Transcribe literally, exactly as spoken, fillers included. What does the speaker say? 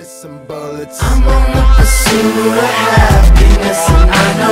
some bullets. I'm on the pursuit of happiness, and I know